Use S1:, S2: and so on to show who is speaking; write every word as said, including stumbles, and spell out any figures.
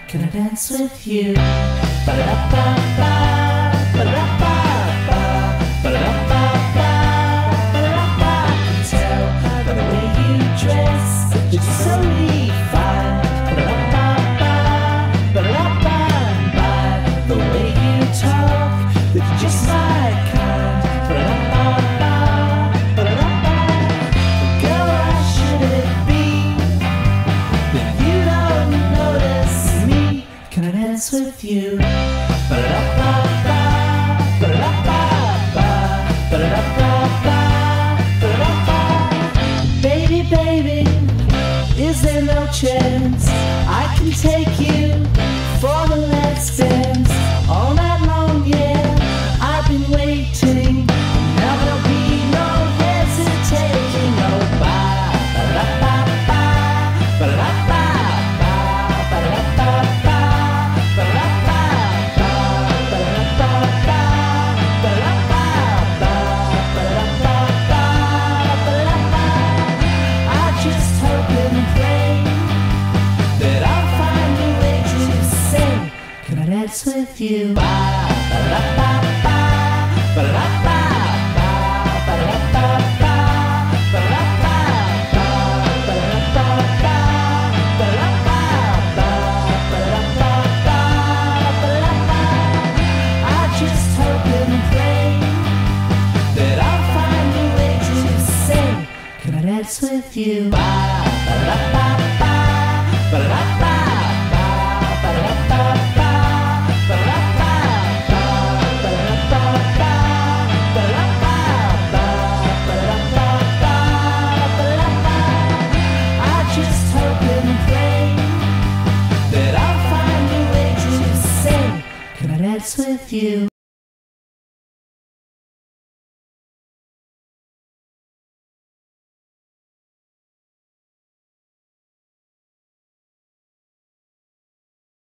S1: Can I dance with you? Ba-da-ba-ba, ba-da-ba-ba, ba-da-ba-ba, ba-da-ba. I can tell by the way you dress that you're so refined. Ba-da-ba-ba, ba-da-ba-ba, the way you talk that you're just my kind. Ba-da-ba-ba, ba-da-ba. Girl, why should it be that you don't notice me? Can I dance with you? Ba-da-ba-ba, ba-da-ba-ba, ba-da-ba-ba, ba-da-ba. Baby, baby, is there no chance I can take you for the let's dance all night long? Yeah, I've been waiting. Now there'll be no hesitating. No, ba-da-ba-ba, ba-da-ba-ba, ba-da-ba-ba, ba-da-ba-ba, ba-da-ba-ba, ba-da-ba-ba, ba-da-ba-ba, ba-da-ba. I just hope and pray that I'll find a way to say, can I dance with you? Ba-da-ba-ba, ba-da-ba-ba, ba-da-ba-ba, ba-da-ba-ba, ba-da-ba-ba, ba-da-ba-ba, ba-da-ba-ba. I just hope and pray that I'll find a way to say, can I dance with you? Ba-da-ba-ba, ba-da-ba-ba, ba-da-ba-ba, ba-da-ba-ba, ba-da-ba-ba, ba-da-ba-ba, ba-da-ba-ba. I just hope and pray that I'll find a way to say, can I dance with you?